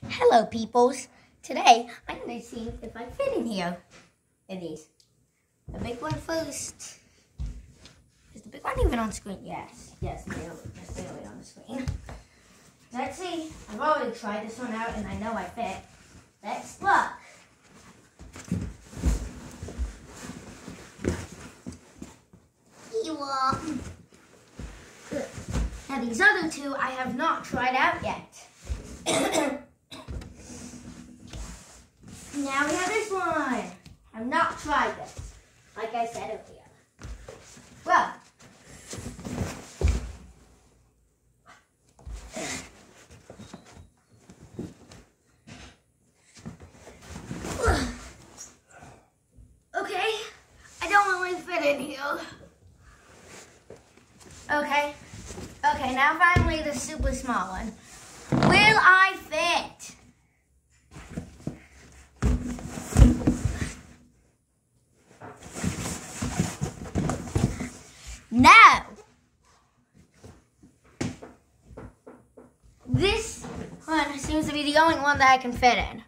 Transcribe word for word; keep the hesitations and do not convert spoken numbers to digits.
Hello, peoples. Today, I'm going to see if I fit in here. In these. The big one first. Is the big one even on screen? Yes. Yes, barely. Just barely on the screen. Let's see. I've already tried this one out, and I know I fit. Let's look. Good. Now, these other two I have not tried out yet. Now we have this one. I've not tried this, like I said earlier. Well, okay, I don't really fit in here. Okay, okay, now finally the super small one. Will I fit? No! This one seems to be the only one that I can fit in.